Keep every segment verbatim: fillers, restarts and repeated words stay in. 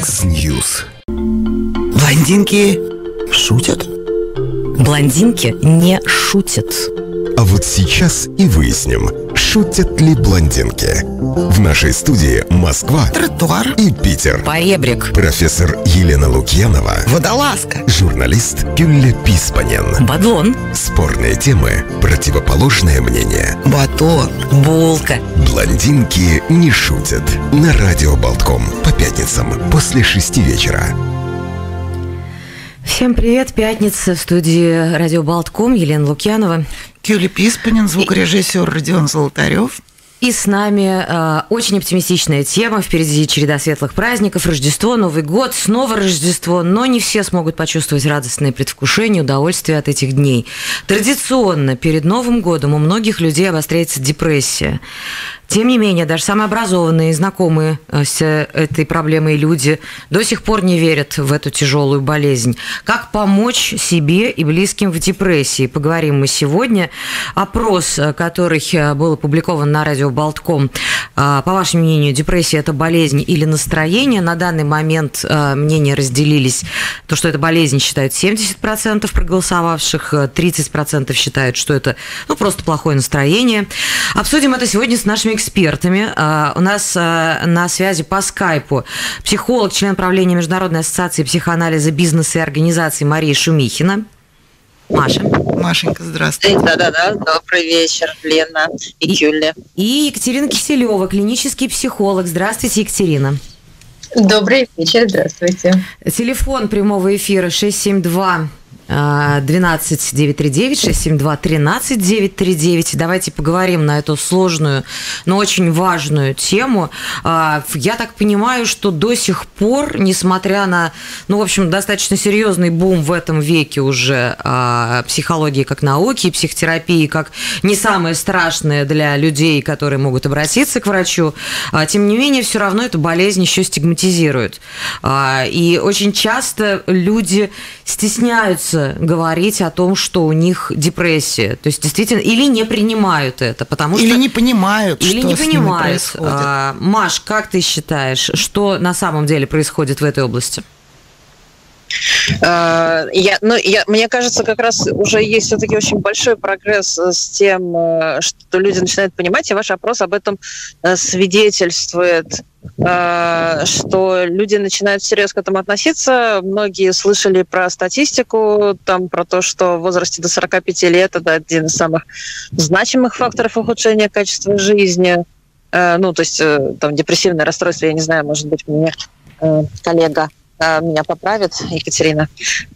X-News. Блондинки шутят? Блондинки не шутят. А вот сейчас и выясним, шутят ли блондинки. В нашей студии Москва, тротуар и Питер. Поребрик. Профессор Елена Лукьянова, водолазка, журналист Гюлья Писпанен. Бадлон. Спорные темы, противоположное мнение. батон, булка. Блондинки не шутят. На радио Болтком по пятницам после шести вечера. Всем привет, пятница, в студии радио Болтком, Елена Лукьянова. Гюлья Писпанен, звукорежиссер Родион Золотарев. И с нами э, очень оптимистичная тема. Впереди череда светлых праздников, Рождество, Новый год, снова Рождество. Но не все смогут почувствовать радостное предвкушение, удовольствие от этих дней. Традиционно перед Новым годом у многих людей обостряется депрессия. Тем не менее, даже самые образованные и знакомые с этой проблемой люди до сих пор не верят в эту тяжелую болезнь. Как помочь себе и близким в депрессии? Поговорим мы сегодня. Опрос, который был опубликован на радио Болтком. По вашему мнению, депрессия – это болезнь или настроение? На данный момент мнения разделились. То, что это болезнь, считают семьдесят процентов проголосовавших, тридцать процентов считают, что это ну, просто плохое настроение. Обсудим это сегодня с нашими экспертами. У нас на связи по скайпу психолог, член правления Международной ассоциации психоанализа бизнеса и организации Мария Шумихина. Маша. Машенька, здравствуйте. Да-да-да, добрый вечер, Лена и Юля. И Екатерина Киселева, клинический психолог. Здравствуйте, Екатерина. Добрый вечер, здравствуйте. Телефон прямого эфира шесть семь два двенадцать девятьсот тридцать девять, шесть семь два тринадцать девятьсот тридцать девять. Давайте поговорим на эту сложную, но очень важную тему. Я так понимаю, что до сих пор, несмотря на, ну, в общем, достаточно серьезный бум в этом веке уже психологии как науки, психотерапии как не самое страшное для людей, которые могут обратиться к врачу, тем не менее, все равно эту болезнь еще стигматизируют. И очень часто люди стесняются говорить о том, что у них депрессия. То есть, действительно, или не принимают это, потому или что... не понимают, или что не с ними понимают. происходит. А, Маш, как ты считаешь, что на самом деле происходит в этой области? Я, ну, я, мне кажется, как раз уже есть все-таки очень большой прогресс с тем, что люди начинают понимать, и ваш опрос об этом свидетельствует, что люди начинают всерьез к этому относиться. Многие слышали про статистику, там, про то, что в возрасте до сорока пяти лет это один из самых значимых факторов ухудшения качества жизни. Ну, то есть там депрессивное расстройство, я не знаю, может быть, мне коллега меня поправит, Екатерина.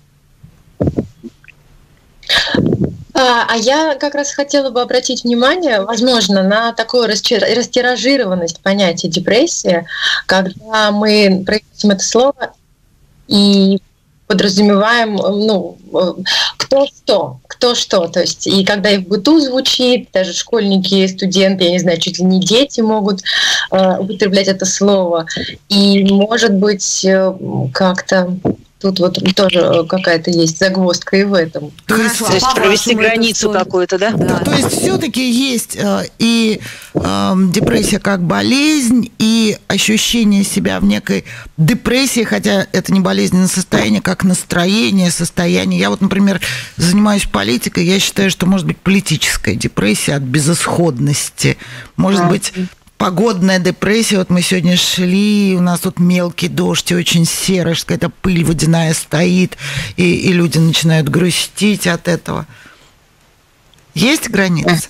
А, а я как раз хотела бы обратить внимание, возможно, на такую растиражированность понятия депрессия, когда мы произносим это слово и подразумеваем, ну, кто что, кто что, то есть и когда и в быту звучит, даже школьники, студенты, я не знаю, чуть ли не дети могут э, употреблять это слово, и, может быть, э, как-то тут вот тоже какая-то есть загвоздка и в этом. То есть, то есть провести границу какую-то, да? Да. То есть все-таки есть э, и э, депрессия как болезнь, и ощущение себя в некой депрессии, хотя это не болезненное состояние, как настроение, состояние. Я вот, например, занимаюсь политикой, я считаю, что может быть политическая депрессия от безысходности, может а. быть... Погодная депрессия, вот мы сегодня шли, у нас тут мелкий дождь, и очень серо, какая-то пыль водяная стоит, и, и люди начинают грустить от этого. Есть границы?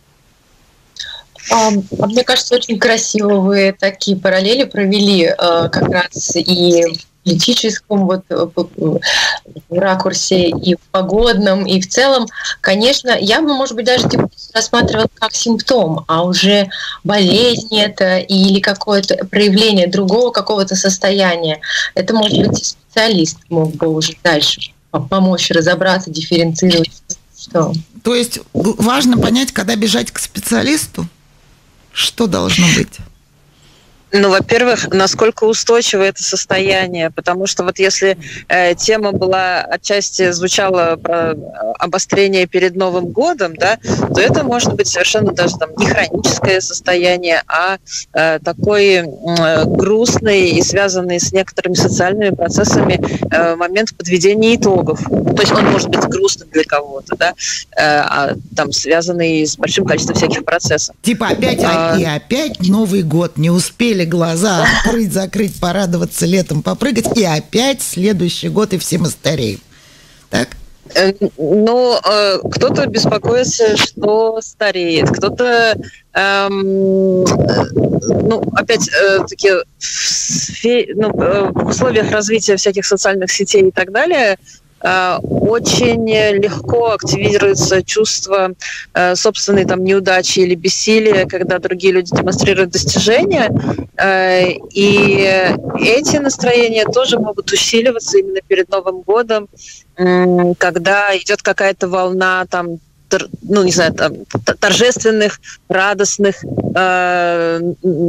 А, мне кажется, очень красиво вы такие параллели провели как раз и в политическом вот, в ракурсе, и в погодном, и в целом. Конечно, я бы, может быть, даже рассматривала как симптом, а уже болезнь это или какое-то проявление другого какого-то состояния. Это, может быть, специалист мог бы уже дальше помочь разобраться, дифференцировать. Что. То есть важно понять, когда бежать к специалисту, что должно быть? Ну, во-первых, насколько устойчиво это состояние, потому что вот если э, тема была отчасти звучала про обострение перед Новым годом, да, то это может быть совершенно даже там не хроническое состояние, а э, такой э, грустный и связанный с некоторыми социальными процессами э, момент подведения итогов. То есть он может быть грустным для кого-то, да, э, а там связанный с большим количеством всяких процессов. Типа опять а, и опять Новый год, не успели глаза открыть, закрыть, порадоваться летом, попрыгать, и опять следующий год, и все мы стареем. Так? Ну, кто-то беспокоится, что стареет, кто-то, эм, ну, опять-таки, в, ну, в условиях развития всяких социальных сетей и так далее, очень легко активируется чувство э, собственной там неудачи или бессилия, когда другие люди демонстрируют достижения, э, и эти настроения тоже могут усиливаться именно перед Новым годом, э, когда идет какая-то волна там, тор, ну не знаю, там, торжественных, радостных э,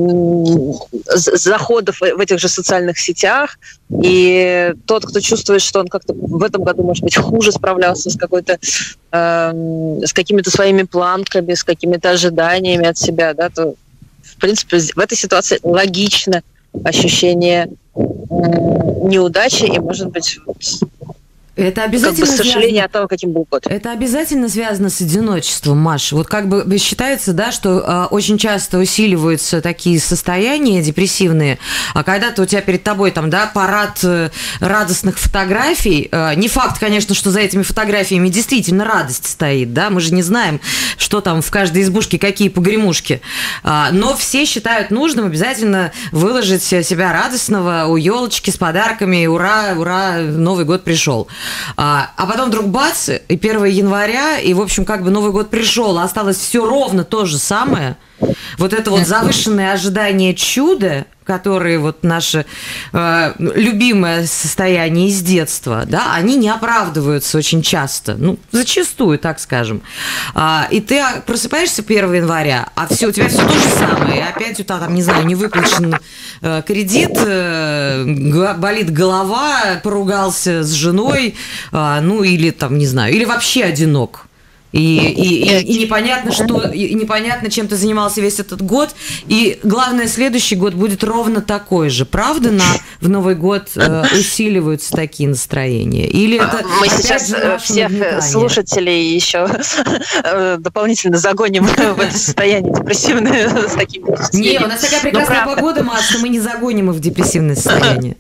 заходов в этих же социальных сетях, и тот, кто чувствует, что он как-то в этом году, может быть, хуже справлялся с какой-то, э, с какими-то своими планками, с какими-то ожиданиями от себя, да, то, в принципе, в этой ситуации логично ощущение э, неудачи и, может быть, это обязательно как бы сожаление связано... о том, каким был год. Это обязательно связано с одиночеством, Маш. Вот как бы считается, да, что э, очень часто усиливаются такие состояния депрессивные, а когда-то у тебя перед тобой там, да, парад э, радостных фотографий, э, не факт, конечно, что за этими фотографиями действительно радость стоит, да, мы же не знаем, что там в каждой избушке, какие погремушки, э, но все считают нужным обязательно выложить себя радостного у елочки с подарками, ура, ура, Новый год пришел. А, а потом вдруг бац, и первого января, и, в общем, как бы Новый год пришел, а осталось все ровно то же самое. Вот это вот завышенное ожидание чуда, которые вот наше э, любимое состояние из детства, да, они не оправдываются очень часто, ну, зачастую, так скажем. А, и ты просыпаешься первого января, а все, у тебя все то же самое, и опять у тебя, там, не знаю, не выплачен э, кредит, э, болит голова, поругался с женой, э, ну, или там, не знаю, или вообще одинок. И, и, и, и непонятно, что, и непонятно, чем ты занимался весь этот год. И главное, следующий год будет ровно такой же. Правда, на, в Новый год э, усиливаются такие настроения? Или это мы сейчас всех нагнетание? Слушателей еще дополнительно загоним в это состояние депрессивное с такими впечатлениями. Не, у нас такая прекрасная погода, Маш, что мы не загоним их в депрессивное состояние.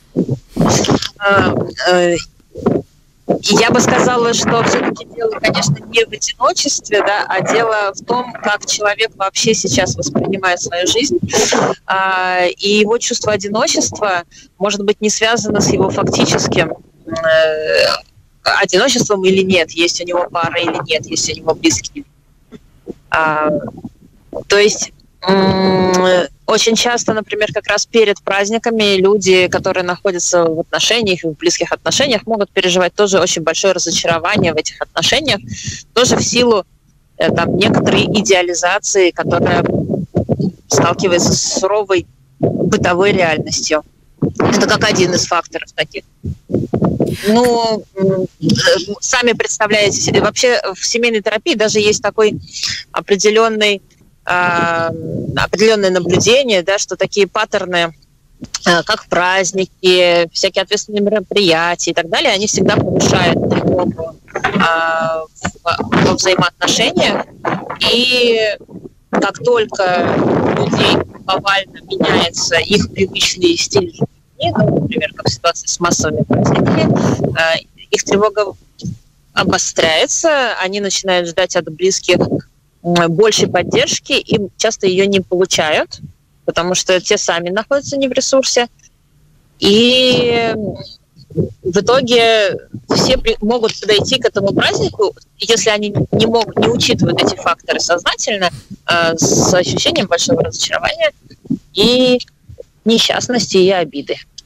Я бы сказала, что все-таки дело, конечно, не в одиночестве, да, а дело в том, как человек вообще сейчас воспринимает свою жизнь. А, и его чувство одиночества может быть не связано с его фактическим э, одиночеством или нет, есть у него пара или нет, есть у него близкие. А, то есть очень часто, например, как раз перед праздниками люди, которые находятся в отношениях, в близких отношениях, могут переживать тоже очень большое разочарование в этих отношениях, тоже в силу там, некоторой идеализации, которая сталкивается с суровой бытовой реальностью. Это как один из факторов таких. Ну, сами представляете себе, вообще в семейной терапии даже есть такой определенный определенное наблюдение, да, что такие паттерны, как праздники, всякие ответственные мероприятия и так далее, они всегда повышают тревогу а, во взаимоотношениях. И как только у людей повально меняется их привычный стиль жизни, ну, например, как в ситуации с массовыми праздниками, а, их тревога обостряется, они начинают ждать от близких большей поддержки, и часто ее не получают, потому что те сами находятся не в ресурсе. И в итоге все могут подойти к этому празднику, если они не, могут, не учитывают эти факторы сознательно, с ощущением большого разочарования и несчастности и обиды.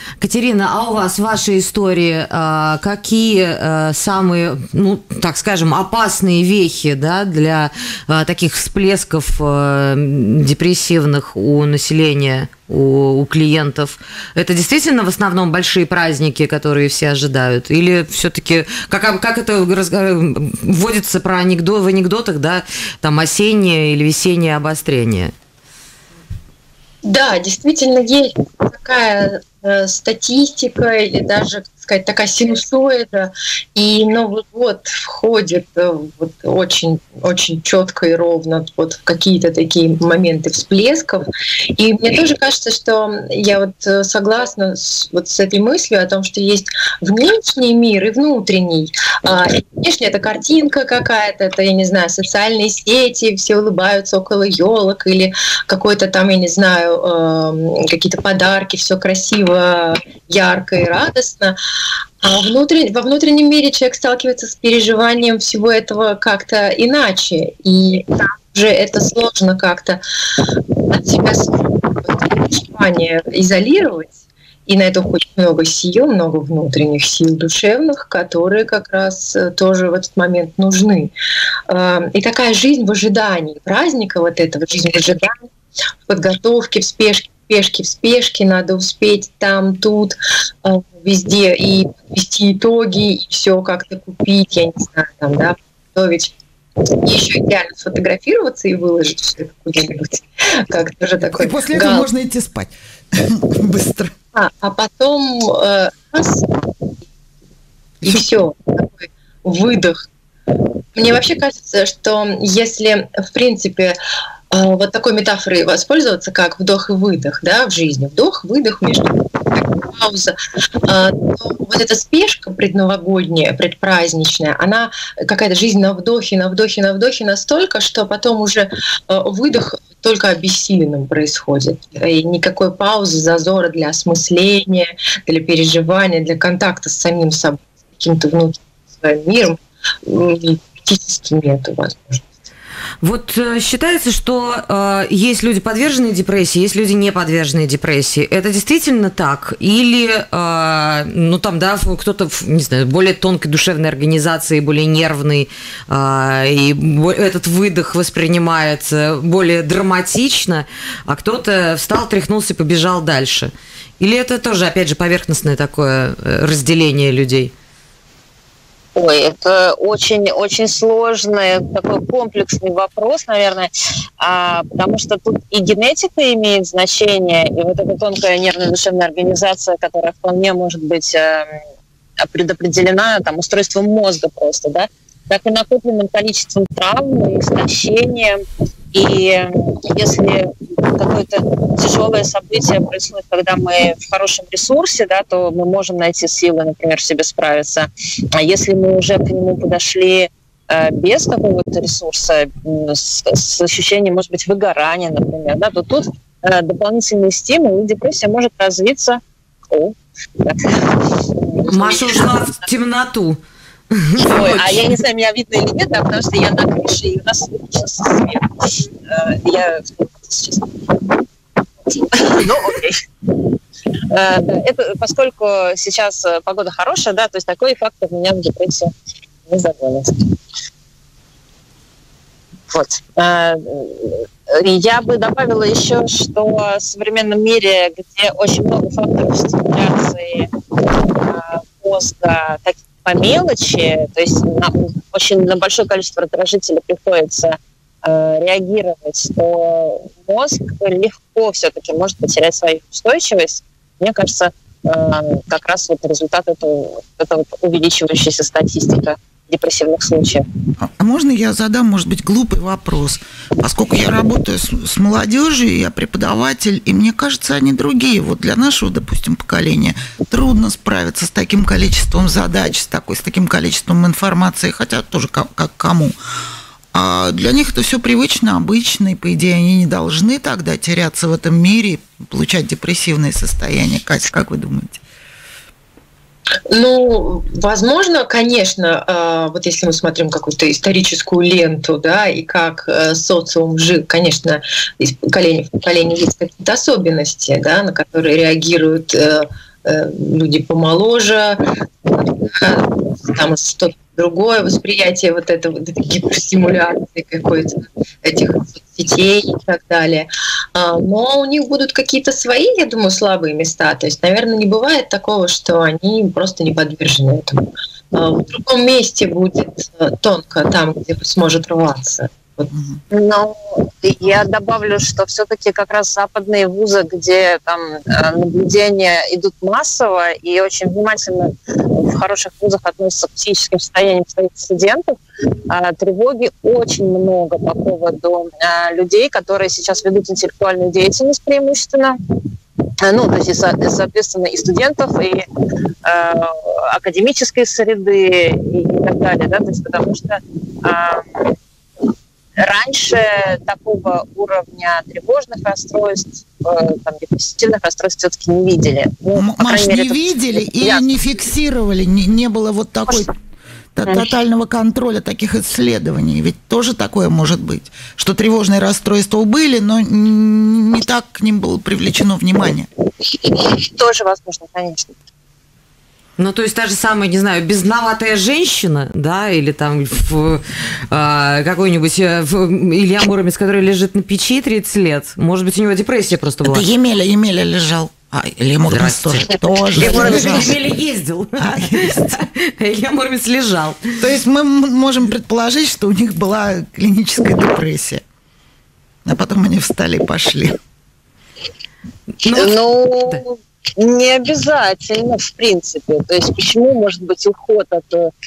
Катерина, а у вас, в вашей истории, какие самые, ну, так скажем, опасные вехи, да, для таких всплесков депрессивных у населения, у, у клиентов? Это действительно в основном большие праздники, которые все ожидают? Или все-таки, как, как это вводится про анекдот, в анекдотах, да, там осеннее или весеннее обострение? Да, действительно есть такая э, статистика или даже, так сказать, такая синусоида, и Новый год входит э, вот очень, очень четко и ровно вот в какие-то такие моменты всплесков. И мне тоже кажется, что я вот согласна с, вот с этой мыслью о том, что есть внешний мир и внутренний. А, внешний — это картинка какая-то, это, я не знаю, социальные сети, все улыбаются около елок, или какой-то там, я не знаю, какие-то подарки, все красиво, ярко и радостно. А внутренне, во внутреннем мире человек сталкивается с переживанием всего этого как-то иначе. И там же это сложно как-то от себя переживания изолировать. И на это уходит много сил, много внутренних сил душевных, которые как раз тоже в этот момент нужны. И такая жизнь в ожидании праздника, вот этого, жизнь в ожидании, в подготовке, в спешке, в спешке, в спешке, надо успеть там, тут, везде, и подвести итоги, и все как-то купить, я не знаю, там, да, готовить. И еще идеально сфотографироваться и выложить все это куда-нибудь. Как тоже такой. И после этого можно идти спать быстро. А, а потом э, раз, и все, такой выдох. Мне вообще кажется, что если, в принципе, вот такой метафорой воспользоваться, как вдох и выдох, да, в жизни. Вдох, выдох, между пауза. То вот эта спешка предновогодняя, предпраздничная, она какая-то жизнь на вдохе, на вдохе, на вдохе настолько, что потом уже выдох только обессиленным происходит. И никакой паузы, зазора для осмысления, для переживания, для контакта с самим собой, с каким-то внутренним своим миром практически нету возможности. Вот э, считается, что э, есть люди, подверженные депрессии, есть люди, не подверженные депрессии. Это действительно так? Или, э, ну там, да, кто-то, не знаю, более тонкой душевной организации, более нервный, э, и этот выдох воспринимается более драматично, а кто-то встал, тряхнулся, побежал дальше? Или это тоже, опять же, поверхностное такое разделение людей? Ой, это очень-очень сложный, такой комплексный вопрос, наверное, а, потому что тут и генетика имеет значение, и вот эта тонкая нервная душевная организация, которая вполне может быть э, предопределена там, устройством мозга просто, да, так и накопленным количеством травм, и истощением. И если какое-то тяжелое событие происходит, когда мы в хорошем ресурсе, да, то мы можем найти силы, например, в себе справиться. А если мы уже к нему подошли э, без какого-то ресурса, э, с, с ощущением, может быть, выгорания, например, да, то тут э, дополнительный стимул, и депрессия может развиться. О, Маша ушла в темноту. Ой, а я не знаю, меня видно или нет, да, потому что я на крыше, и у нас выключился свет. Я сейчас... Ну, окей. Это поскольку сейчас погода хорошая, да, то есть такой фактор меня в депрессию не загонит. Вот. Я бы добавила еще, что в современном мире, где очень много факторов стимуляции мозга, таких по мелочи, то есть на, очень на большое количество раздражителей приходится э, реагировать, то мозг легко все-таки может потерять свою устойчивость. Мне кажется, э, как раз вот результат этого, это вот увеличивающаяся статистика депрессивных случаев. А можно я задам, может быть, глупый вопрос? Поскольку я работаю с, с молодежью, я преподаватель, и мне кажется, они другие. Вот для нашего, допустим, поколения трудно справиться с таким количеством задач, с, такой, с таким количеством информации, хотя тоже как, как кому. А для них это все привычно, обычно, и, по идее, они не должны тогда теряться в этом мире, получать депрессивные состояния. Катя, как вы думаете? Ну, возможно, конечно, вот если мы смотрим какую-то историческую ленту, да, и как социум жил, конечно, из поколения в поколение есть какие-то особенности, да, на которые реагируют люди помоложе, там что-то другое восприятие вот этого, вот этой гиперстимуляции какой-то, этих соцсетей и так далее. Но у них будут какие-то свои, я думаю, слабые места. То есть, наверное, не бывает такого, что они просто не подвержены этому. В другом месте будет тонко, там, где сможет рваться. Но я добавлю, что все-таки как раз западные вузы, где там наблюдения идут массово и очень внимательно в хороших вузах относятся к психическим состояниям своих студентов, тревоги очень много по поводу людей, которые сейчас ведут интеллектуальную деятельность преимущественно. Ну, то есть, соответственно, и студентов, и э, академической среды, и, и так далее, да, то есть, потому что э, раньше такого уровня тревожных расстройств, э, там, депрессивных расстройств все-таки не видели. Ну, Маш, мере, не это... видели или Я... не фиксировали, не, не было вот такой... Может... тотального контроля таких исследований. Ведь тоже такое может быть, что тревожные расстройства были, но не так к ним было привлечено внимание. Тоже возможно, конечно. Ну, то есть та же самая, не знаю, бездноватая женщина, да, или там в, э, какой-нибудь э, в, Илья Муромец, который лежит на печи тридцать лет, может быть, у него депрессия просто была. Это Емеля, Емеля лежал. А, Илья Муромец тоже. тоже Илья Муромец ездил. А, Илья Муромец лежал. То есть мы можем предположить, что у них была клиническая депрессия. А потом они встали и пошли. Ну... Да. Не обязательно, в принципе. То есть почему может быть уход от,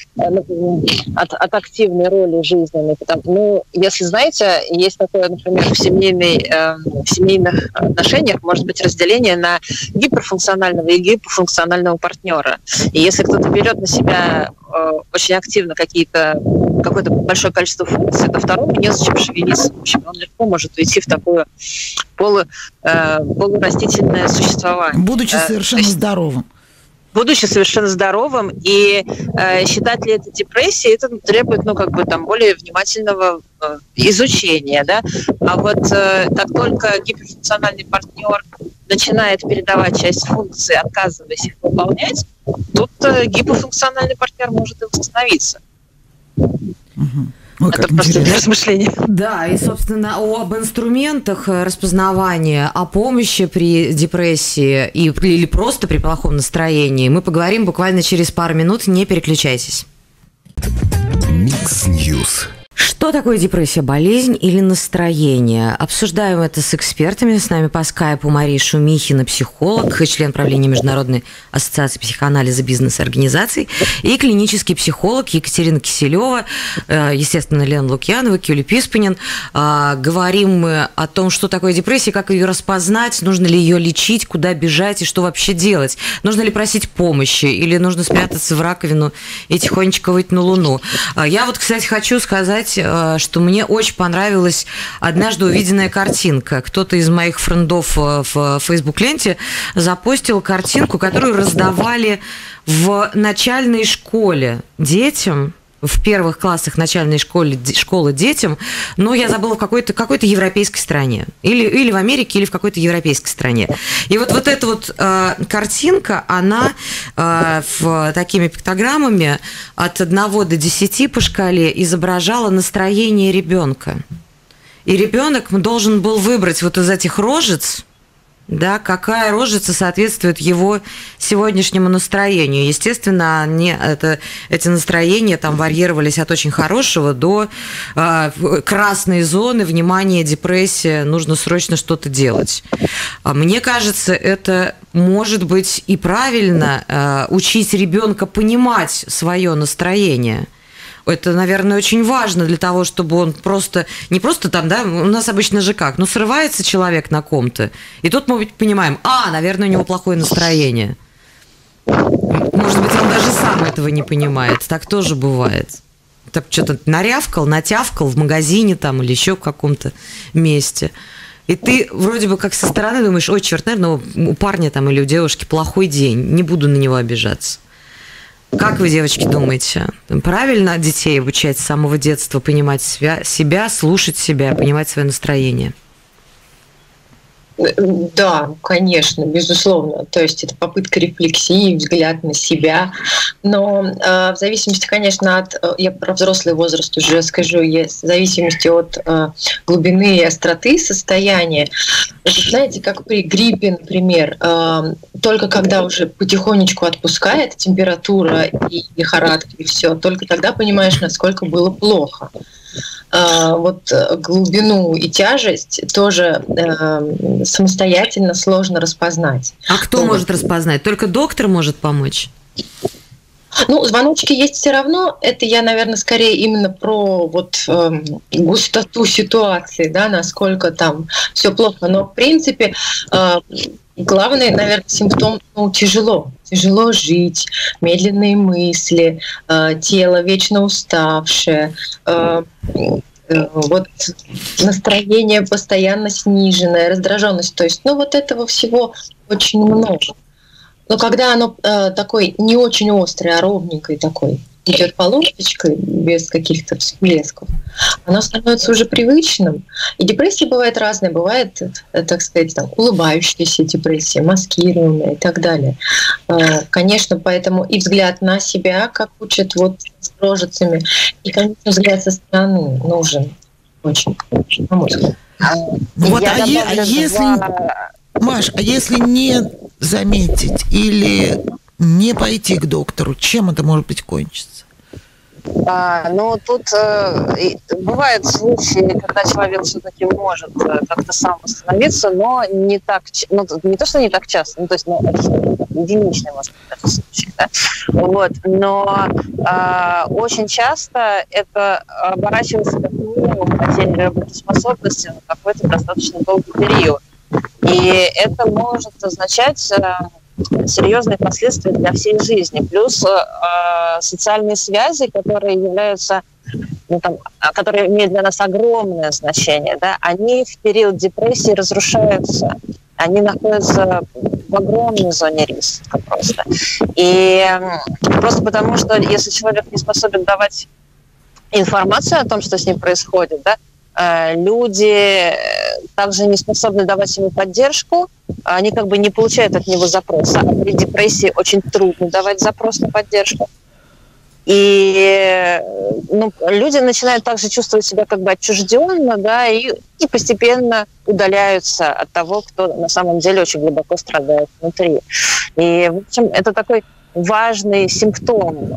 от, от активной роли жизненной? Потому, ну, если, знаете, есть такое, например, в, семейной, э, в семейных отношениях может быть разделение на гиперфункционального и гипофункционального партнера. И если кто-то берет на себя э, очень активно какие-то, какое-то большое количество функций, то второму незачем шевелиться. В общем, он легко может уйти в такое полу, э, полурастительное существование. Будучи совершенно есть, здоровым. Будучи совершенно здоровым. И э, считать ли это депрессией, это требует, ну, как бы, там, более внимательного э, изучения, да. А вот э, как только гиперфункциональный партнер начинает передавать часть функций, отказываясь их выполнять, тут э, гипофункциональный партнер может и восстановиться. Угу. Ой, это просто для размышления. Да, и, собственно, об инструментах распознавания, о помощи при депрессии и, или просто при плохом настроении мы поговорим буквально через пару минут. Не переключайтесь. Микс Ньюс. Что такое депрессия, болезнь или настроение? Обсуждаем это с экспертами. С нами по скайпу Мария Шумихина, психолог, член правления Международной ассоциации психоанализа бизнес-организаций, и клинический психолог Екатерина Киселева, естественно, Лена Лукьянова, Кюли Писпанин. Говорим мы о том, что такое депрессия, как ее распознать, нужно ли ее лечить, куда бежать и что вообще делать. Нужно ли просить помощи или нужно спрятаться в раковину и тихонечко выйти на Луну. Я вот, кстати, хочу сказать, что мне очень понравилась однажды увиденная картинка. Кто-то из моих френдов в фейсбук-ленте запостил картинку, которую раздавали в начальной школе детям, в первых классах начальной школы, школы детям, но я забыла, в какой-то, какой-то европейской стране. Или, или в Америке, или в какой-то европейской стране. И вот, вот эта вот э, картинка, она э, в, такими пиктограммами от одного до десяти по шкале изображала настроение ребенка. И ребенок должен был выбрать вот из этих рожиц, да, какая рожица соответствует его сегодняшнему настроению. Естественно, они, это, эти настроения там варьировались от очень хорошего до э, красной зоны, внимание, депрессия, нужно срочно что-то делать. Мне кажется, это может быть и правильно э, учить ребенка понимать свое настроение. Это, наверное, очень важно для того, чтобы он просто, не просто там, да, у нас обычно же как, ну, срывается человек на ком-то, и тут мы понимаем, а, наверное, у него плохое настроение. Может быть, он даже сам этого не понимает, так тоже бывает. Так что-то нарявкал, натявкал в магазине там или еще в каком-то месте. И ты вроде бы как со стороны думаешь, ой, черт, наверное, у парня там или у девушки плохой день, не буду на него обижаться. Как вы, девочки, думаете, правильно детей обучать с самого детства понимать себя, слушать себя, понимать свое настроение? Да, конечно, безусловно. То есть это попытка рефлексии, взгляд на себя. Но э, в зависимости, конечно, от... Я про взрослый возраст уже скажу. Есть, в зависимости от э, глубины и остроты состояния. Это, знаете, как при гриппе, например. Э, только когда уже потихонечку отпускает температура и лихорадка, и все, только тогда понимаешь, насколько было плохо. Uh, вот глубину и тяжесть тоже uh, самостоятельно сложно распознать. А кто вот. может распознать? Только доктор может помочь? Ну, звоночки есть все равно. Это я, наверное, скорее именно про вот э, густоту ситуации, да, насколько там все плохо. Но, в принципе, э, главный, наверное, симптом, ну, тяжело. Тяжело жить, медленные мысли, э, тело вечно уставшее, э, э, вот настроение постоянно сниженное, раздраженность. То есть, ну, вот этого всего очень много. Но когда оно э, такой не очень острый, а ровненький такой, идет полосочкой, без каких-то всплесков, оно становится уже привычным. И депрессия бывает разная. Бывает, э, так сказать, там, улыбающаяся депрессия, маскированная и так далее. Э, конечно, поэтому и взгляд на себя, как учат вот с рожицами, и, конечно, взгляд со стороны нужен очень, очень на мой взгляд. Вот, а, е- а если... Маш, а если не заметить или не пойти к доктору, чем это может быть кончится? А, ну, тут э, бывают случаи, когда человек все-таки может э, как-то сам восстановиться, но не так, ну, не то, что не так часто, ну, то есть, ну, единичный, может быть, даже случай, да? Вот, но э, очень часто это оборачивается как минимум потерей работоспособности на какой-то достаточно долгий период. И это может означать э, серьезные последствия для всей жизни. Плюс э, социальные связи, которые являются, ну, там, которые имеют для нас огромное значение, да, они в период депрессии разрушаются. Они находятся в огромной зоне риска просто. И э, просто потому, что если человек не способен давать информацию о том, что с ним происходит, да, люди также не способны давать ему поддержку, они как бы не получают от него запроса. А при депрессии очень трудно давать запрос на поддержку. И ну, люди начинают также чувствовать себя как бы отчужденно, да, и, и постепенно удаляются от того, кто на самом деле очень глубоко страдает внутри. И, в общем, это такой важный симптом,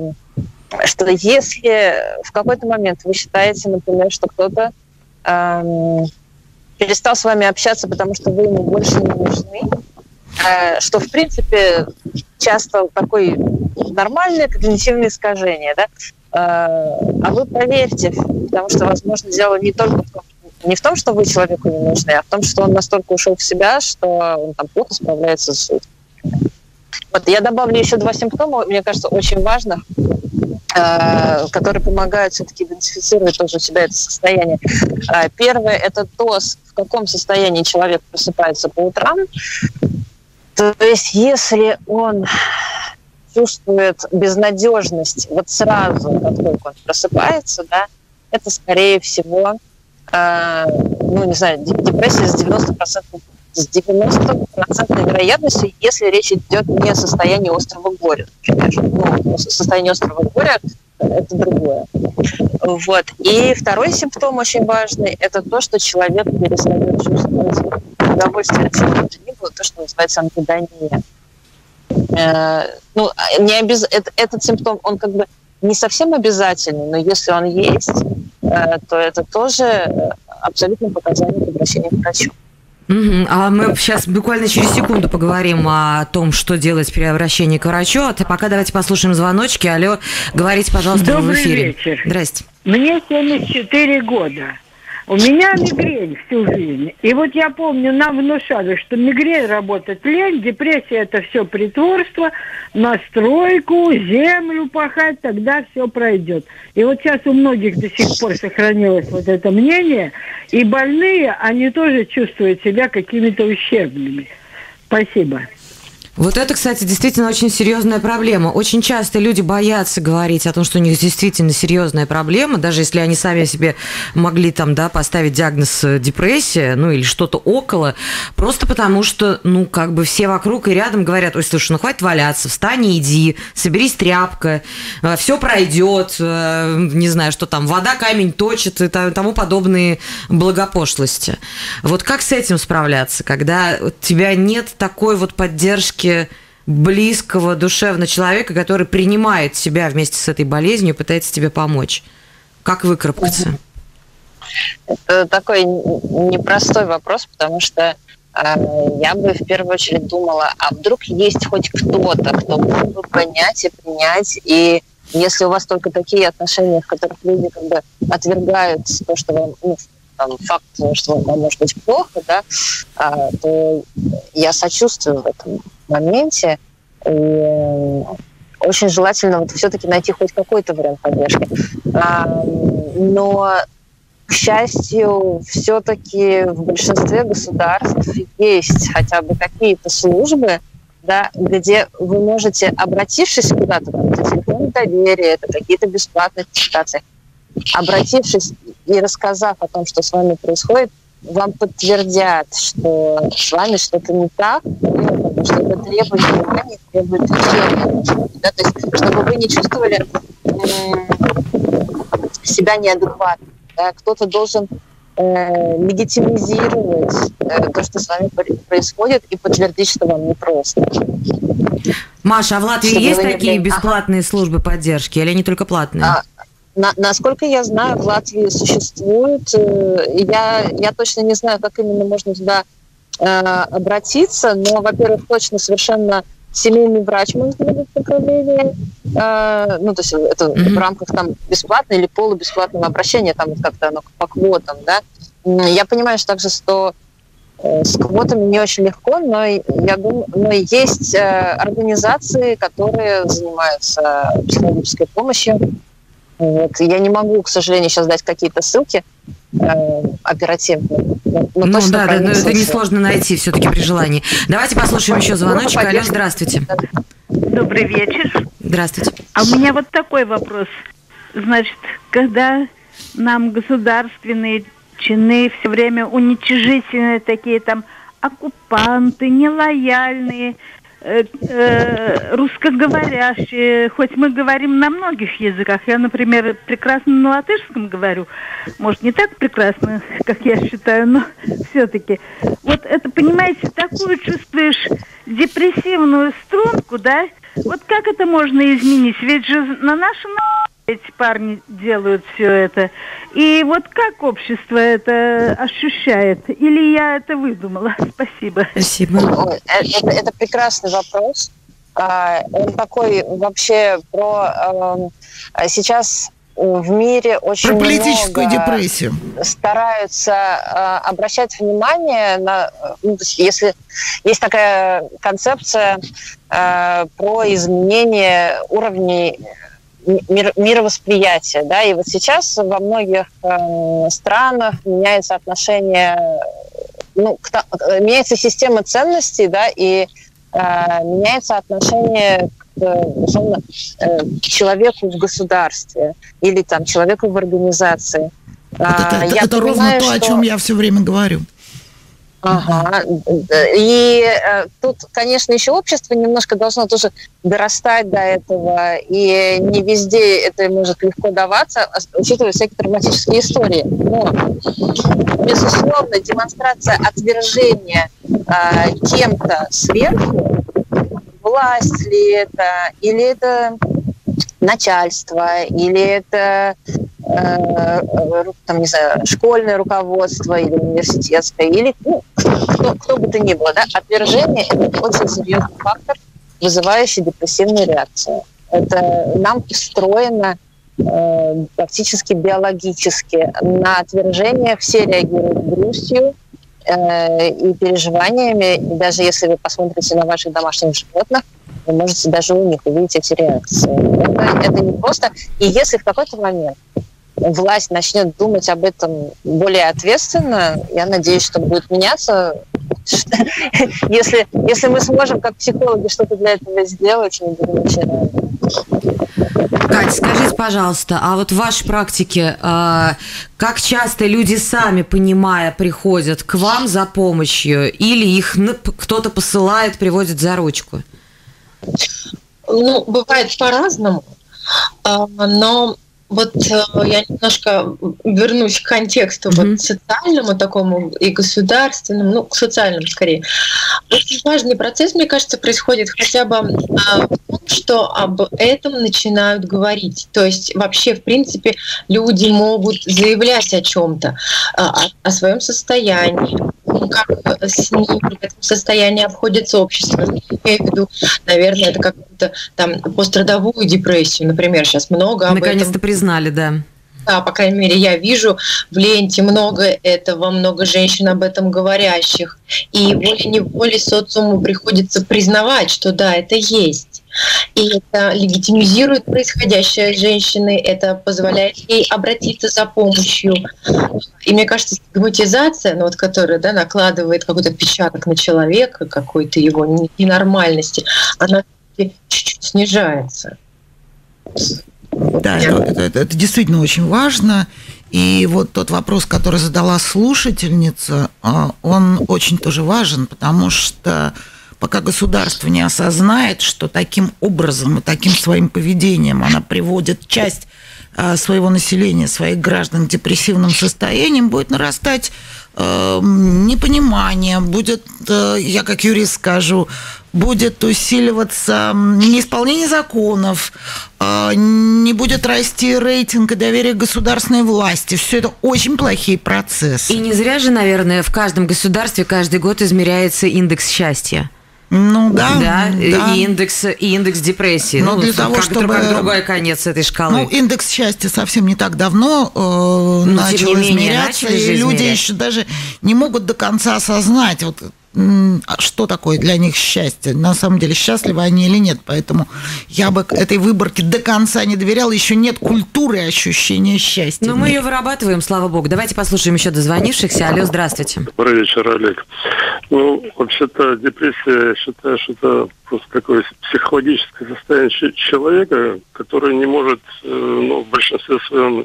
что если в какой-то момент вы считаете, например, что кто-то эм, перестал с вами общаться, потому что вы ему больше не нужны, э, что, в принципе, часто такое нормальное когнитивное искажение, да, э, а вы проверьте, потому что, возможно, дело не только в том, не в том, что вы человеку не нужны, а в том, что он настолько ушел в себя, что он там плохо справляется с жизнью. Вот, я добавлю еще два симптома, мне кажется, очень важных, которые помогают все-таки идентифицировать тоже у себя это состояние. Первое – это то, в каком состоянии человек просыпается по утрам. То есть если он чувствует безнадежность вот сразу, как только он просыпается, да, это, скорее всего, ну, не знаю, депрессия с девяноста процентов с девяностопроцентной вероятностью, если речь идет не о состоянии острого горя, например. Ну, состояние острого горя – это другое. Вот. И второй симптом очень важный – это то, что человек перестает чувствовать удовольствие от чего-то ни было, то, что называется ангидония. Э, ну, не обяз... это, этот симптом, он как бы не совсем обязательный, но если он есть, э, то это тоже абсолютно показатель к обращению к врачу. Угу. А мы сейчас буквально через секунду поговорим о том, что делать при обращении к врачу. А пока давайте послушаем звоночки. Алло, говорите, пожалуйста, Добрый в эфире. вечер. Здрасте. Мне семьдесят четыре года. У меня мигрень всю жизнь. И вот я помню, нам внушали, что мигрень работает лень, депрессия – это все притворство, на стройку, землю пахать, тогда все пройдет. И вот сейчас у многих до сих пор сохранилось вот это мнение, и больные, они тоже чувствуют себя какими-то ущербными. Спасибо. Вот это, кстати, действительно очень серьезная проблема. Очень часто люди боятся говорить о том, что у них действительно серьезная проблема, даже если они сами себе могли там, да, поставить диагноз депрессия, ну или что-то около, просто потому что, ну, как бы все вокруг и рядом говорят: ой, слушай, ну хватит валяться, встань и иди, соберись, тряпка, все пройдет, не знаю, что там, вода камень точит и тому подобные благопошлости. Вот как с этим справляться, когда у тебя нет такой вот поддержки близкого душевно человека, который принимает себя вместе с этой болезнью и пытается тебе помочь? Как выкарабкаться? Это такой непростой вопрос, потому что э, я бы в первую очередь думала, а вдруг есть хоть кто-то, кто мог бы понять и принять, и если у вас только такие отношения, в которых люди как бы отвергают то, что вам, ну, там, факт, что вам может быть плохо, да, а, то я сочувствую в этом моменте. И очень желательно вот все-таки найти хоть какой-то вариант поддержки. А, но, к счастью, все-таки в большинстве государств есть хотя бы какие-то службы, да, где вы можете, обратившись куда-то, это телефон доверия, это какие-то бесплатные консультации, обратившись и рассказав о том, что с вами происходит, вам подтвердят, что с вами что-то не так, потому что это требует внимания, требует лечения. Да? То есть, чтобы вы не чувствовали себя неадекватно. Да? Кто-то должен э, легитимизировать э, то, что с вами происходит, и подтвердить, что вам непросто. Маша, а в Латвии Чтобы есть не такие были... бесплатные ага. службы поддержки, или они только платные? А, на, насколько я знаю, в Латвии существует. Я, я точно не знаю, как именно можно туда э, обратиться, но, во-первых, точно совершенно семейный врач может быть направление. Э, ну, то есть это mm-hmm. в рамках там бесплатного или полубесплатного обращения, там как-то оно по квотам, да. Я понимаю, что также что с квотами не очень легко, но я думаю, но есть э, организации, которые занимаются психологической помощью. Вот. Я не могу, к сожалению, сейчас дать какие-то ссылки э, оперативно. Но, но ну да, да, но это несложно найти все-таки при желании. Давайте послушаем еще звоночек. Алло, здравствуйте. Добрый вечер. Здравствуйте. А у меня вот такой вопрос. Значит, когда нам государственные чины все время уничижительные такие там оккупанты, нелояльные, э, э, русскоговорящие, хоть мы говорим на многих языках. Я, например, прекрасно на латышском говорю. Может, не так прекрасно, как я считаю, но все-таки. Вот это, понимаете, такую чувствуешь депрессивную струнку, да? Вот как это можно изменить? Ведь же на нашем эти парни делают все это. И вот как общество это ощущает? Или я это выдумала? Спасибо. Спасибо. Это, это прекрасный вопрос. Он такой вообще про... Сейчас в мире очень про политическую много депрессию стараются обращать внимание на... Ну, если есть такая концепция про изменение уровней Мир, мировосприятия, да, и вот сейчас во многих э, странах меняется отношение, ну, к, меняется система ценностей, да, и э, меняется отношение к, условно, э, человеку в государстве или там человеку в организации. Вот это, это, это ровно то, что... о чем я все время говорю. Ага. И э, тут, конечно, еще общество немножко должно тоже дорастать до этого, и не везде это может легко даваться, учитывая всякие травматические истории. Но, безусловно, демонстрация отвержения э, кем-то сверху, власть ли это, или это начальство, или это э, там, не знаю, школьное руководство или университетское, или ну, кто, кто бы то ни было, да, отвержение – это очень серьезный фактор, вызывающий депрессивную реакцию. Это нам встроено э, практически биологически. На отвержение все реагируют грустью э, и переживаниями. И даже если вы посмотрите на ваших домашних животных, вы можете даже у них увидеть эти реакции. Это, это не просто. И если в какой-то момент власть начнет думать об этом более ответственно, я надеюсь, что будет меняться Если, если мы сможем, как психологи, что-то для этого сделать, мы будем начинать. Катя, скажите, пожалуйста, а вот в вашей практике, как часто люди сами, понимая, приходят к вам за помощью, или их кто-то посылает, приводит за ручку? Ну, бывает по-разному, но вот я немножко вернусь к контексту mm-hmm. вот социальному такому и государственному, ну, к социальному скорее. Очень важный процесс, мне кажется, происходит хотя бы а, в том, что об этом начинают говорить. То есть вообще, в принципе, люди могут заявлять о чем-то, а, о своем состоянии, как с ним в этом состоянии обходится общество. Я имею в виду, наверное, это какую-то там пострадовую депрессию, например, сейчас много об Наконец-то этом признали, да. Да, по крайней мере, я вижу в ленте много этого, много женщин об этом говорящих. И волей-неволей социуму приходится признавать, что да, это есть. И это легитимизирует происходящее с женщиной, это позволяет ей обратиться за помощью. И мне кажется, стигматизация, ну, вот, которая да, накладывает какой-то отпечаток на человека, какой-то его ненормальности, она чуть-чуть снижается. Да, это, это, это, это действительно очень важно. И вот тот вопрос, который задала слушательница, он очень тоже важен, потому что пока государство не осознает, что таким образом и таким своим поведением она приводит часть своего населения, своих граждан к депрессивным состояниям, будет нарастать непонимание, будет, я как юрист скажу, будет усиливаться неисполнение законов, не будет расти рейтинг и доверие к государственной власти. Все это очень плохие процессы. И не зря же, наверное, в каждом государстве каждый год измеряется индекс счастья. Ну да, да, да. И, индекс, и индекс депрессии. Но ну, для того, как, чтобы... как другой конец этой шкалы. Ну, индекс счастья совсем не так давно э, начал измеряться, и люди измерять. Еще даже не могут до конца осознать, вот, что такое для них счастье. На самом деле, счастливы они или нет. Поэтому я бы к этой выборке до конца не доверяла. Еще нет культуры ощущения счастья. Но мы ее вырабатываем, слава богу. Давайте послушаем еще дозвонившихся. Алло, здравствуйте. Добрый вечер, Олег. Ну, вообще-то депрессия, я считаю, что это просто какое-то психологическое состояние человека, который не может, ну, в большинстве своем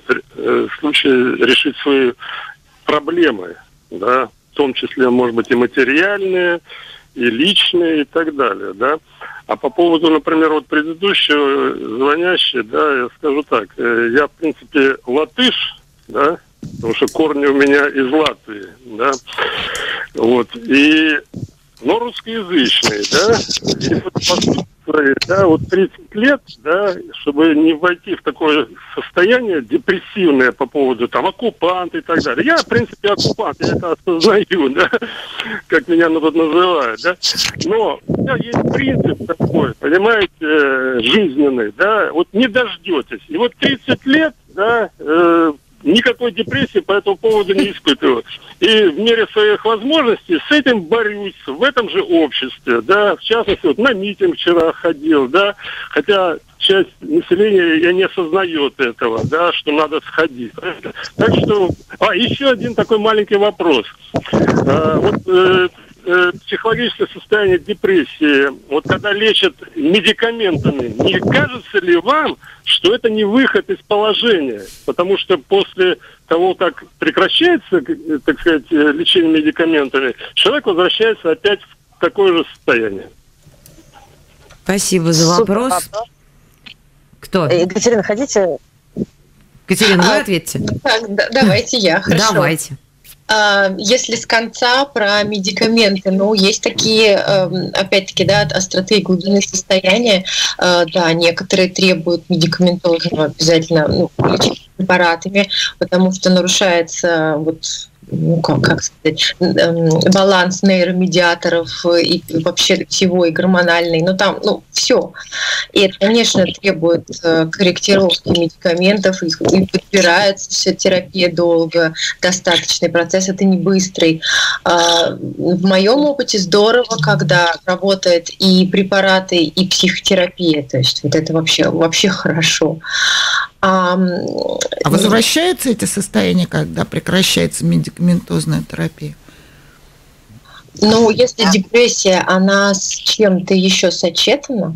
случаев решить свои проблемы, да, в том числе, может быть, и материальные, и личные, и так далее, да. А по поводу, например, вот предыдущего звонящего, да, я скажу так, я, в принципе, латыш, да, потому что корни у меня из Латвии, да, вот, и, но русскоязычный, да, и вот, по сути, да, вот тридцать лет, да, чтобы не войти в такое состояние депрессивное по поводу там оккупант и так далее. Я, в принципе, оккупант, я это осознаю, да, как меня тут называют, да. Но у меня есть принцип такой, понимаете, жизненный, да, вот не дождетесь. И вот тридцать лет, да, э, никакой депрессии по этому поводу не испытываю. И в мере своих возможностей с этим борюсь в этом же обществе, да, в частности, вот на митинг вчера ходил, да, хотя часть населения и не осознает этого, да, что надо сходить. Так что, а, еще один такой маленький вопрос. А, вот э, э, психологическое состояние депрессии, вот когда лечат медикаментами, не кажется ли вам, что это не выход из положения? Потому что после того, как прекращается, так сказать, лечение медикаментами, человек возвращается опять в такое же состояние. Спасибо за вопрос. Супер. Кто? Екатерина, хотите? Екатерина, вы ответьте. Так, да, давайте я. Хорошо. Давайте. Если с конца про медикаменты, ну, есть такие, опять-таки, да, от остроты и глубины состояния, да, некоторые требуют медикаментозного обязательно, ну, лечения препаратами, потому что нарушается вот, ну, как, как сказать, баланс нейромедиаторов и вообще всего, и гормональный, ну, там, ну, все. И это, конечно, требует корректировки медикаментов, их и подбирается вся терапия долго, достаточный процесс, это не быстрый. В моем опыте здорово, когда работает и препараты, и психотерапия, то есть вот это вообще, вообще хорошо. А, а возвращаются эти состояния, когда прекращается медикаментозная терапия? Ну, если депрессия, она с чем-то еще сочетана,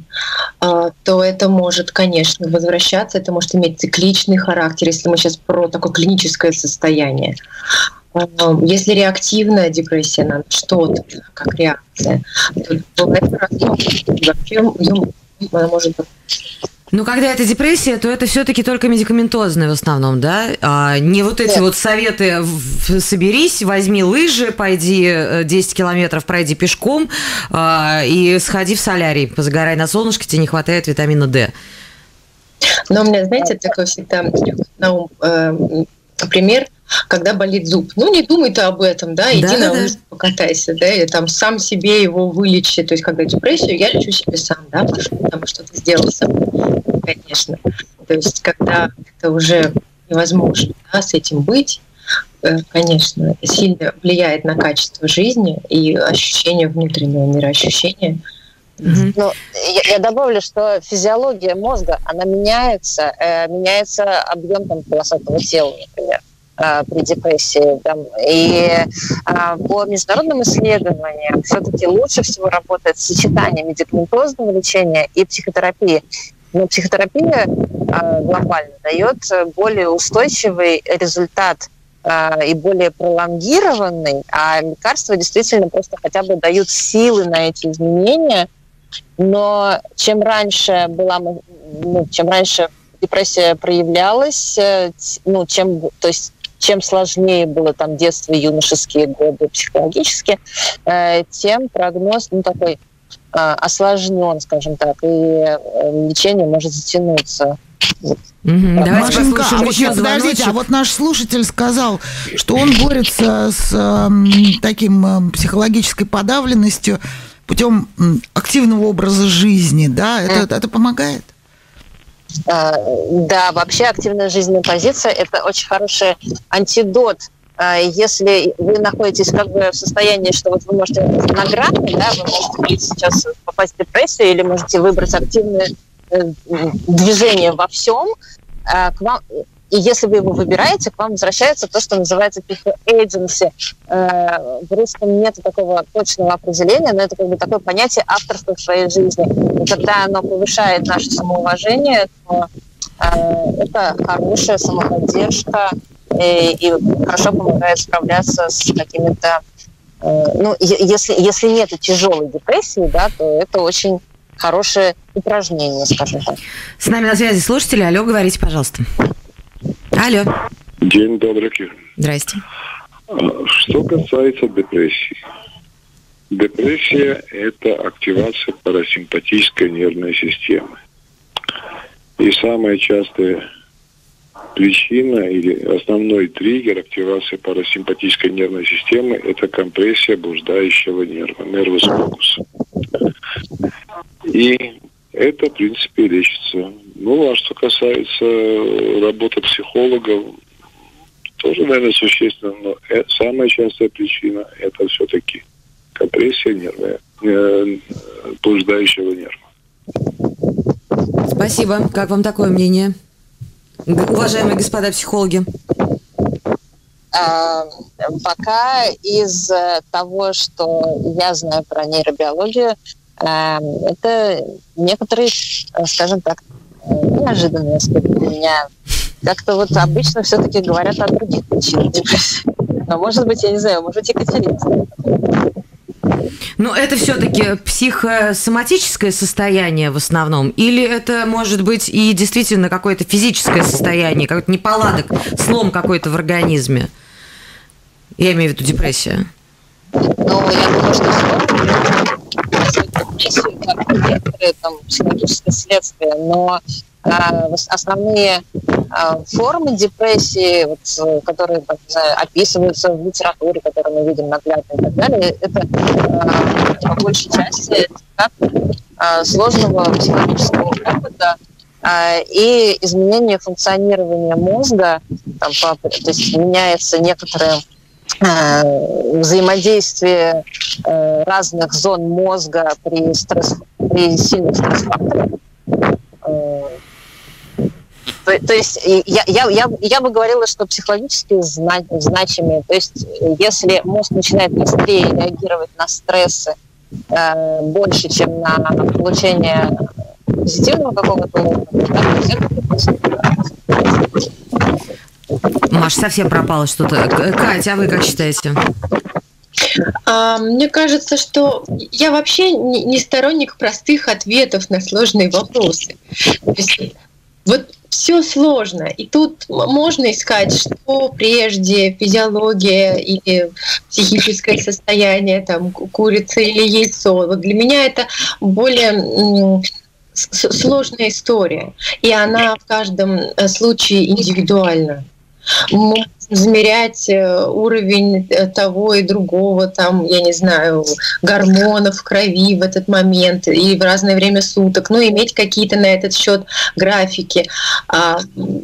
то это может, конечно, возвращаться, это может иметь цикличный характер, если мы сейчас про такое клиническое состояние. Если реактивная депрессия на что-то, как реакция, то бывает вообще она может быть. Ну, когда это депрессия, то это все-таки только медикаментозная в основном, да? А не вот эти Нет. вот советы «соберись, возьми лыжи, пойди десять километров, пройди пешком а, и сходи в солярий, позагорай на солнышке, тебе не хватает витамина D». Но у меня, знаете, такой всегда на ум э, пример, когда болит зуб. Ну, не думай ты об этом, да, иди да, на лыжах, да. покатайся, да, и там сам себе его вылечи. То есть, когда депрессию, я лечу себе сам, да, потому что ты сделал сам, конечно. То есть, когда это уже невозможно, да, с этим быть, конечно, сильно влияет на качество жизни и ощущение внутреннего мироощущения. Mm-hmm. Ну, я, я добавлю, что физиология мозга, она меняется, э, меняется объем там, полосатого тела, например, э, при депрессии. Там, и э, по международным исследованиям все-таки лучше всего работает сочетание медикаментозного лечения и психотерапии. Но психотерапия э, глобально дает более устойчивый результат э, и более пролонгированный, а лекарства действительно просто хотя бы дают силы на эти изменения. Но чем раньше была, ну, чем раньше депрессия проявлялась, ну, чем, то есть, чем сложнее было там детство, юношеские годы психологически, э, тем прогноз, ну, такой э, осложнен, скажем так, и э, лечение может затянуться. Mm-hmm. Давайте Машенька, а вот, подождите, а вот наш слушатель сказал, что он борется с э, таким э, психологической подавленностью путем активного образа жизни, да? Это, mm. это помогает? А, да, вообще активная жизненная позиция – это очень хороший антидот. А, если вы находитесь как бы в состоянии, что вот вы можете на грани, да, вы можете сейчас попасть в депрессию или можете выбрать активное э, движение во всем, а, к вам... И если вы его выбираете, к вам возвращается то, что называется people agency. В русском нет такого точного определения, но это как бы такое понятие авторства в своей жизни. И когда оно повышает наше самоуважение, то это хорошая самоподдержка и, и хорошо помогает справляться с какими-то... Ну, если, если нет тяжелой депрессии, да, то это очень хорошее упражнение, скажем так. С нами на связи слушатели. Алло, говорите, пожалуйста. Алло. День добрый. Здрасте. Что касается депрессии. Депрессия – это активация парасимпатической нервной системы. И самая частая причина или основной триггер активации парасимпатической нервной системы – это компрессия блуждающего нерва, нервус фокус. И это, в принципе, лечится. Ну, а что касается работы психологов, тоже, наверное, существенно, но самая частая причина – это все-таки компрессия нервная, э, блуждающего нерва. Спасибо. Как вам такое мнение, уважаемые господа психологи? А, пока из того, что я знаю про нейробиологию, это некоторые, скажем так, неожиданные аспекты для меня. Как-то вот обычно все-таки говорят о других причинах депрессии. Но, может быть, я не знаю, может, Екатерина знает. Ну, это все-таки психосоматическое состояние в основном? Или это может быть и действительно какое-то физическое состояние, какой-то неполадок, слом какой-то в организме? Я имею в виду депрессию. Ну, я думаю, что депрессию как некоторые там психологическое следствие, но а, основные а, формы депрессии, вот, которые, так, не знаю, описываются в литературе, которую мы видим наглядно и так далее, это а, по большей части как а, сложного психологического опыта а, и изменение функционирования мозга, там, по, то есть меняется некоторое взаимодействие э, разных зон мозга при, стресс, при сильных стресс-факторах. Э, То, то есть я, я, я, я бы говорила, что психологически зна, значимые. То есть если мозг начинает быстрее реагировать на стрессы э, больше, чем на получение позитивного какого-то опыта, Маш, совсем пропало что-то. Катя, а вы как считаете? Мне кажется, что я вообще не сторонник простых ответов на сложные вопросы. То есть, вот все сложно, и тут можно искать, что прежде, физиология или психическое состояние, там, курица или яйцо. Вот для меня это более сложная история, и она в каждом случае индивидуальна. Мы замерять уровень того и другого, там, я не знаю, гормонов в крови в этот момент и в разное время суток, ну, иметь какие-то на этот счет графики. А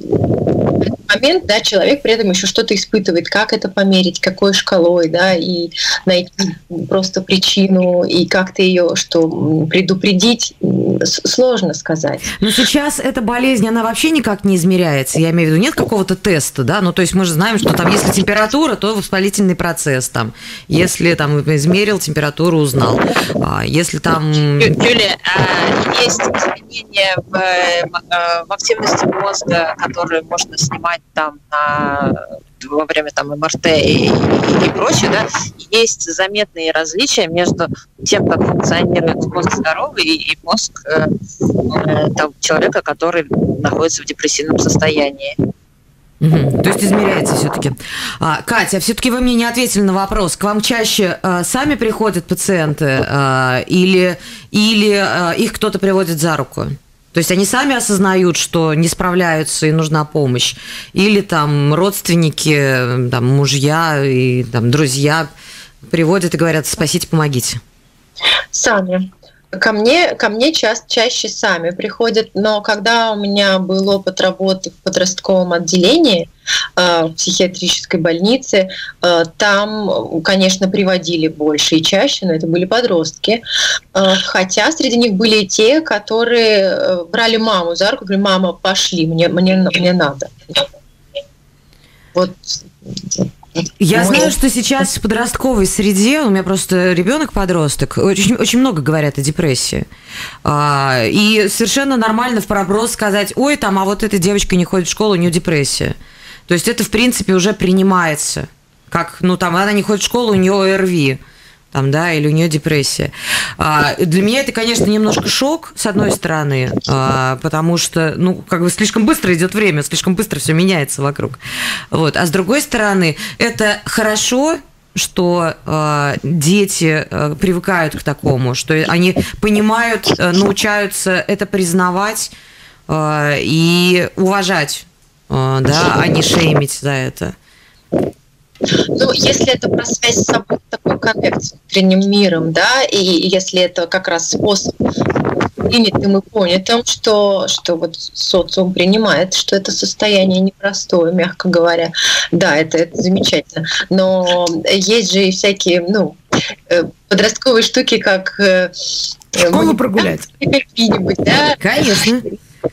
в этот момент, да, человек при этом еще что-то испытывает, как это померить, какой шкалой, да, и найти просто причину и как-то ее, что предупредить, сложно сказать. Но сейчас эта болезнь, она вообще никак не измеряется, я имею в виду, нет какого-то теста, да, ну, то есть мы же знаем, что там, если температура, то воспалительный процесс там. Если там измерил температуру, узнал. А если там... Юлия, есть изменения в, в активности мозга, которые можно снимать там на, во время там эм эр тэ и, и прочее, да? Есть заметные различия между тем, как функционирует мозг здоровый и мозг э, того человека, который находится в депрессивном состоянии. Угу. То есть измеряется все-таки. А, Катя, все-таки вы мне не ответили на вопрос. К вам чаще а, сами приходят пациенты а, или, или а, их кто-то приводит за руку? То есть они сами осознают, что не справляются и нужна помощь? Или там родственники, там, мужья и там, друзья приводят и говорят: спасите, помогите? Сами. Ко мне, ко мне ча- чаще сами приходят, но когда у меня был опыт работы в подростковом отделении э, в психиатрической больнице, э, там, конечно, приводили больше и чаще, но это были подростки. Э, хотя среди них были и те, которые брали маму за руку, говорили: мама, пошли, мне, мне, мне надо. Вот. Я знаю, что сейчас в подростковой среде, у меня просто ребенок-подросток, очень, очень много говорят о депрессии. И совершенно нормально в проброс сказать: ой, там, а вот эта девочка не ходит в школу, у нее депрессия. То есть это, в принципе, уже принимается. Как, ну, там, она не ходит в школу, у нее о эр ви. Там, да, или у нее депрессия. А, для меня это, конечно, немножко шок, с одной стороны, а, потому что, ну, как бы слишком быстро идет время, слишком быстро все меняется вокруг. Вот. А с другой стороны, это хорошо, что э, дети э, привыкают к такому, что они понимают, э, научаются это признавать э, и уважать, э, да, а не шеймить за это. Ну, если это про связь с собой, такой коннект с внутренним миром, да, и если это как раз способ принятым и понятым, что, что вот социум принимает, что это состояние непростое, мягко говоря, да, это, это замечательно. Но есть же и всякие, ну, подростковые штуки, как... Школу прогулять. Какие-нибудь, да? Конечно.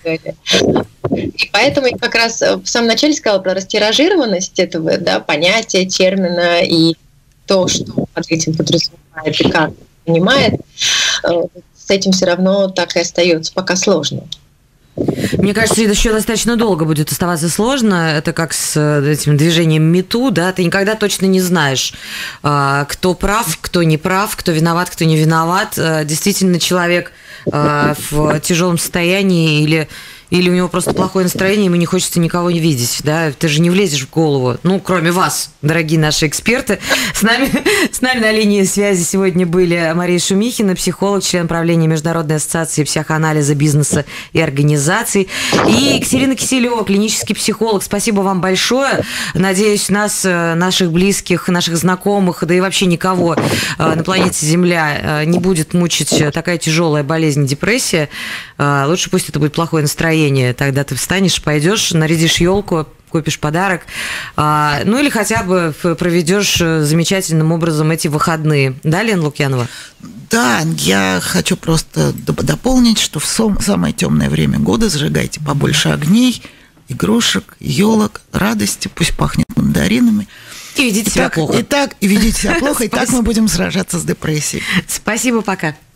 И поэтому я как раз в самом начале сказала про растиражированность этого, да, понятия, термина и то, что под этим подразумевает и как понимает. С этим все равно так и остается, пока сложно. Мне кажется, это еще достаточно долго будет оставаться сложно. Это как с этим движением МИТУ, да, ты никогда точно не знаешь, кто прав, кто не прав, кто виноват, кто не виноват. Действительно, человек в тяжелом состоянии или... Или у него просто плохое настроение, ему не хочется никого не видеть, да? Ты же не влезешь в голову. Ну, кроме вас, дорогие наши эксперты. С нами, с нами на линии связи сегодня были Мария Шумихина, психолог, член правления Международной ассоциации психоанализа бизнеса и организаций, и Екатерина Киселева, клинический психолог. Спасибо вам большое. Надеюсь, нас, наших близких, наших знакомых, да и вообще никого на планете Земля не будет мучить такая тяжелая болезнь, депрессия. Лучше пусть это будет плохое настроение. Тогда ты встанешь, пойдешь, нарядишь елку, купишь подарок, ну или хотя бы проведешь замечательным образом эти выходные. Да, Лена Лукьянова? Да, я хочу просто дополнить, что в самое темное время года зажигайте побольше огней, игрушек, елок, радости, пусть пахнет мандаринами. И ведите себя плохо. И так, и ведите себя плохо, и так мы будем сражаться с депрессией. Спасибо, пока.